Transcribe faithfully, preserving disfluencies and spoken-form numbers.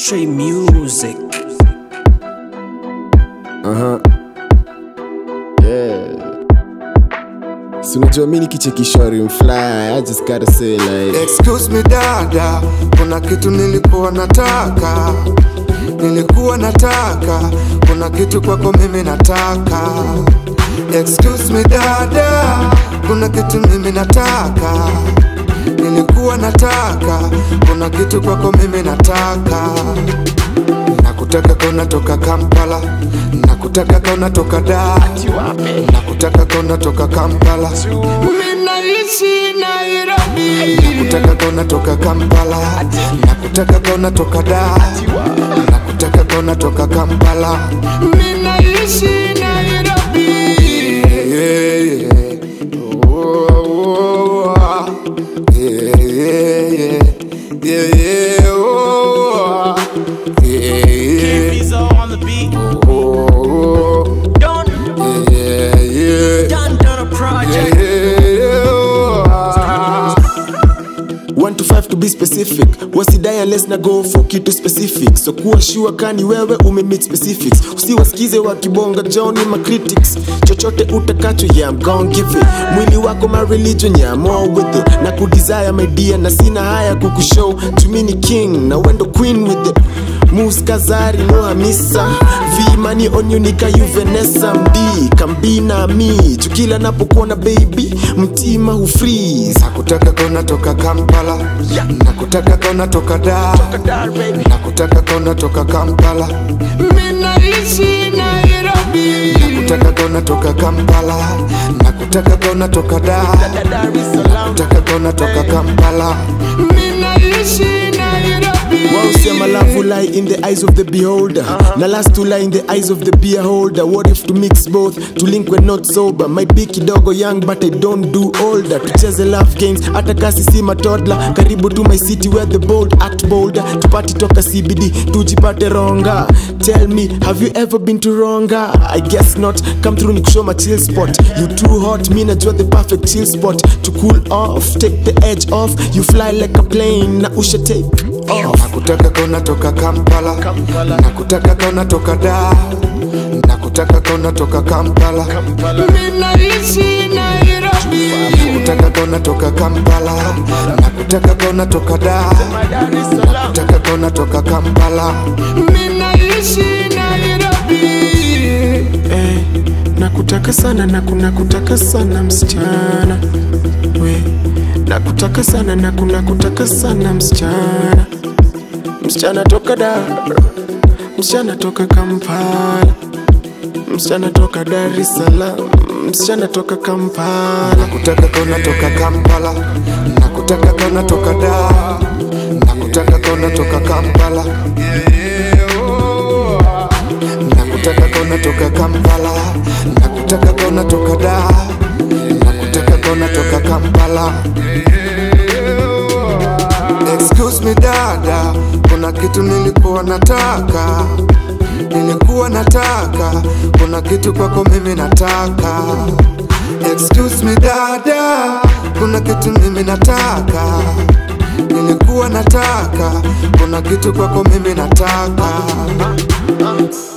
Trey Music. Uh-huh. Yeah. So unajua mimi kicheki shori mfly, I just gotta say like, excuse me dada, kuna kitu nilikuwa nataka Nilikuwa nataka, kuna kitu kwako mimi nataka Excuse me dada, kuna kitu mimi nataka Nilikuwa nataka, kuna kitu kwako mimi nataka Nakutaka kona toka Kampala, nakutaka kona toka Dar, nakutaka kona toka Kampala, mimi naishi Nairobi. Nakutaka kona toka Kampala, nakutaka kona toka Dar, nakutaka kona toka Kampala, mimi naishi Nairobi. Yeah, yeah. Oh, oh, oh. Yeah, yeah, yeah. Yeah, yeah, oh, oh. Yeah, yeah. On the beat. Oh, Don, yeah, yeah. Don Donna Project. one to five to be specific. Wasidai unless na go for kitu specific. So kuwa sure kani wewe umemit specifics. Usiwasikize wakibonga Johnny ma critics. Chochote utakacho yeah I'm gon' give it. Mwili wako my religion yeah I'm all with it. Na kudesire my dear na sina haya kukushow. Tumini king na wendo queen with it. Moves Kazari no Hamisa. V money on you nika you Vanessa. Mdi kambina mi tukila napokuona baby mtima hu freeze. Nakutaka kona toka Kampala, nakutaka kona toka Dar, nakutaka kona toka Kampala, mimi naishi Nairobi. Nakutaka kona toka Kampala, nakutaka kona toka Dar, nakutaka kona toka Kampala, mimi naishi Nairobi. Wow, see my love will lie in the eyes of the beholder. uh-huh. Na last to lie in the eyes of the beer holder. What if to mix both, to link when not sober? Might be kidogo young but I don't do older. Tucheze love games, hata kasi si matodla. Karibu to my city where the bold act bolder. Tupati toka C B D, tujipate ronga. Tell me, have you ever been to ronga? I guess not, come through nikushow my chill spot. You too hot, me najua the perfect chill spot. To cool off, take the edge off. You fly like a plane, na usha take off. Nakutaka kona toka Kampala, nakutaka kona toka Dar, nakutaka kona toka Kampala, mimi naishi Nairobi. Nakutaka kona toka Kampala, nakutaka kona toka Dar, nakutaka kona toka Kampala, mimi naishi Nairobi. Eh, nakutaka sana na kuna kutaka sana msichana. We, nakutaka sana na kuna kutaka sana msichana. Msichana toka Dar, msichana toka Kampala, msichana toka Dar es Salaam, msichana toka Kampala. Nakutaka kona toka Kampala, nakutaka kona toka Dar, nakutaka kona toka Kampala, nakutaka kona toka Kampala, nakutaka kona toka Dar, nakutaka kona toka Kampala. Excuse me dada, kuna kitu nilikuwa nataka Nilikuwa nataka, kuna kitu kwako mimi nataka Excuse me dada, kuna kitu mimi nataka Nilikuwa nataka, kuna kitu kwako mimi nataka